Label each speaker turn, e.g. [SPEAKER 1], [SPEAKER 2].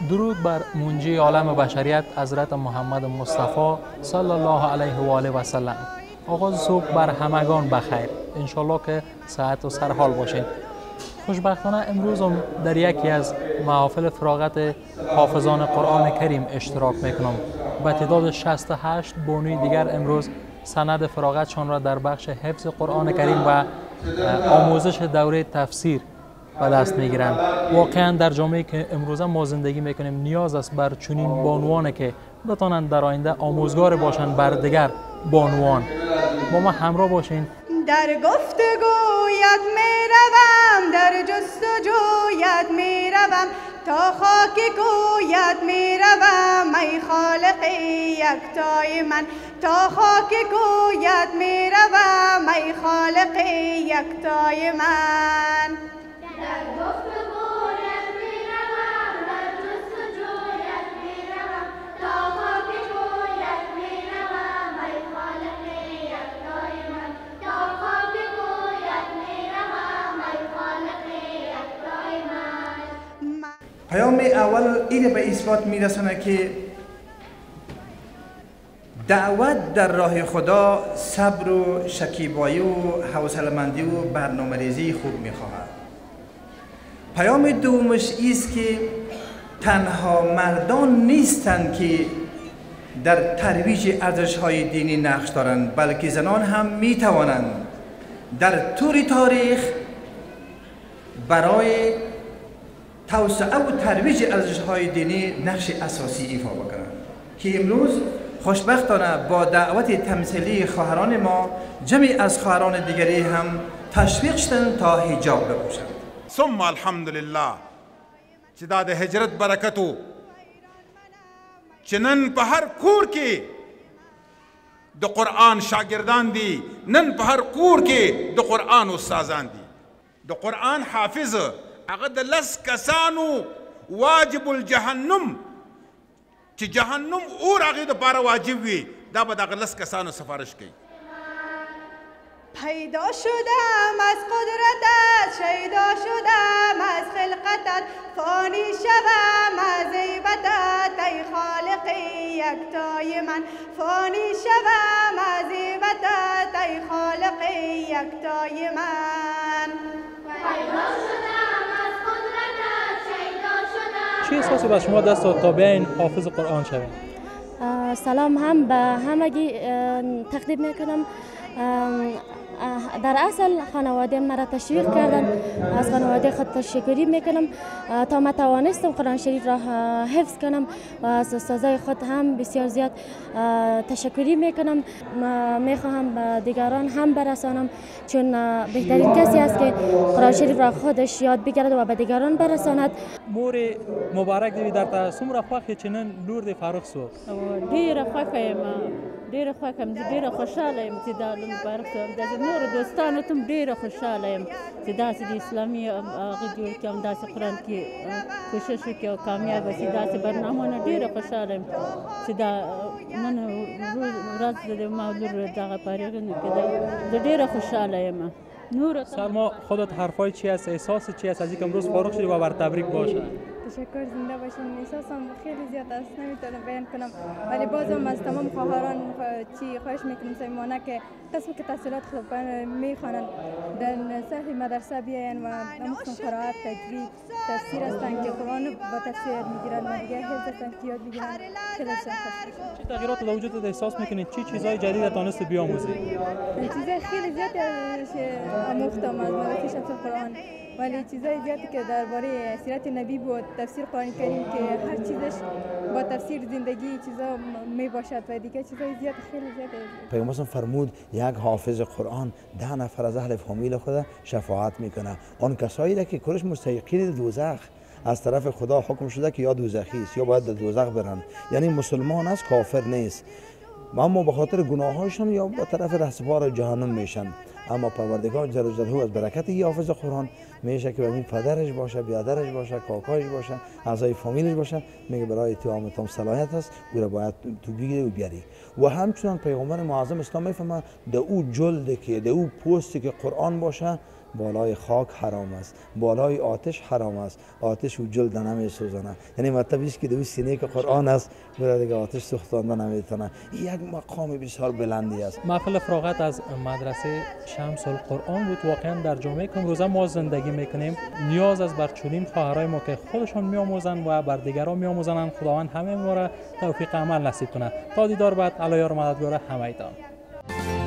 [SPEAKER 1] درود بر منجی عالم بشریت حضرت محمد مصطفی صلی الله علیه و آله و سلم. آغاز صبح بر همگان بخیر. انشالله که صحت و سرحال باشین. خوشبختانه امروز هم در یکی از محافل فراغت حافظان قرآن کریم اشتراک میکنم. به تعداد 68 بانوی دیگر امروز سند فراغتشان را در بخش حفظ قرآن کریم و آموزش دوره تفسیر به دست میگیرند. واقعا در جامعه که امروزه ما زندگی میکنیم نیاز است بر چنین بانوانی که بتوانند در آینده آموزگار باشند بر دیگر بانوان. با ما همراه باشین.
[SPEAKER 2] در گفتگویت میروم، در جستجویت میروم، تا خاک کویت میروم ای خالق یکتای من، تا خاک کویت میروم ای خالق یکتای من. در گفتگویت میروم، در جستجویت میروم، تا خاک کویت میروم ای خالق یکتای من، تا خاک کویت میروم ای خالق یکتای من.
[SPEAKER 3] پیام اول این به اثبات میرسونه که دعوت در راه خدا صبر و شکیبایی و حوصله‌مندی و برنامه‌ریزی خوب میخواهد. پیام دومش است که تنها مردان نیستند که در ترویج ارزش‌های دینی نقش دارند، بلکه زنان هم میتوانند در طول تاریخ برای توسعه و ترویج ارزش‌های دینی نقش اساسی ایفا بکنند که امروز خوشبختانه با دعوت تمثیلی خواهران ما جمعی از خواهران دیگری هم تشویق شدند تا حجاب بپوشند.
[SPEAKER 4] ثم الحمدلله چې دا د هجرت برکتو چې نن په هر کور کې د قرآن شاگردان دي، نن په هر کور کې د قرآن استادان دي. د قرآن حافظ هغه د لس کسانو واجب الجهنم چې جهنم اور هغې دپاره واجب وي، دا به دغه لس کسانو سفارش کوي.
[SPEAKER 2] پیدا شدم از قدرتت، شیدا شدم از خلقتت، فانی شوم از عیبتت ای خالق یکتای من، فانی شوم از عیبتت ای خالق یکتای من. پیدا شدم از قدرتت، شیدا شدم.
[SPEAKER 1] چه احساسی به شما دست داد تا بیاین حافظ قرآن شوید؟
[SPEAKER 5] سلام هم به همگی تقدیم میکنم. در اصل خانواده مرا تشویق کردن، از خانواده خود تشکری میکنم تا ما توانستم قرآن شریف را حفظ کنم و از استادای خود هم بسیار زیاد تشکری میکنم. میخواهم به دیگران هم برسانم، چون بهترین کسی است که قرآن شریف را خودش یاد بگیرد و به دیگران برساند.
[SPEAKER 1] مور مبارک دی در تاسم را خوښ چنن لور دی فاروق سو
[SPEAKER 6] ډیره خوښه یم، ډیره خوښه یم، ډیره خوشاله یم چې دا لور فاروق سو نور دوستانو ته ډیره خوشاله یم چې داسې د اسلامي هغه جوړ کړم، داسې قرآن کې کوشش وکړي او کامیاب شي، داسې برنامهونه ډیره خوشاله یم چې دا نن ورځ د ما لور دغه فارغ کېده، زه ډیره خوشاله یم. نور
[SPEAKER 1] سلما، خودت حرفای چی است، احساس چی است از اینکه امروز فارغ شدی و بر تبریک باشه؟
[SPEAKER 7] تشکر، زنده باشین. احساسم خیلی زیاد است، نمیتونم بیان کنم، ولی بازم از تمام خواهران چی خواهش میکنم صمیمانه که قسم که تحصیلات خود میخوانند در سطح مدرسه بیاین و همچون قرائت، تجوید، تفسیر هستند که قرآن با تفسیر میگیرند و دیگه حفظ هستند که یاد میگیرند. خیلی خوشحال.
[SPEAKER 1] چه تغییرات در وجودت احساس میکنید؟ چی چیزهای جدید تونستی بیاموزی؟
[SPEAKER 7] چیزای خیلی زیاد آموختم از مدرسه شمس قرآن، ولی چیزای زیادی که درباره سیرت نبی بود، تفسیر قرآن کریم که هر چیزش با تفسیر زندگی چیزا می باشد و دیگه چیزای زیاد خیلی زیاده.
[SPEAKER 8] پیامبر فرمود یک حافظ قرآن 10 نفر از اهل فامیل خود شفاعت میکنه. آن کسایی که کلش مستحقین دوزخ از طرف خدا حکم شده که یا دوزخی است یا باید در دوزخ برن، یعنی مسلمان است، کافر نیست، اما به خاطر گناهاشون یا با طرف رهسپار جهنم میشن. اما پروردگار جل جلاله از برکت این حافظ قرآن میشه که ببین پدرش باشه، برادرش باشه، کاکایش باشه، اعضای فامیلش باشه، میگه برای اتهام تام صلاحیت است، او را باید تو بگیری و بیاری. و همچنان پیغمبر معظم اسلام میفهمه در او جلد که در او پوستی که قرآن باشه بالای خاک حرام است، بالای آتش حرام است. آتش و جلد نمی سوزانه. یعنی مطلب است که در سینه که قرآن است برای دیگه آتش سوختانده نمیتونه. این یک مقام بسیار بلندی است.
[SPEAKER 1] محفل فراغت از مدرسه شمس القرآن بود. واقعا در جامعه که امروزه ما زندگی میکنیم نیاز از بر چنین خواهرای ما که خودشان میآموزند و بر دیگران میآموزند. خداوند همه ما را توفیق عمل نصیب کنه. تا دیدار بعد، الله یار و مددگار همه ایتان.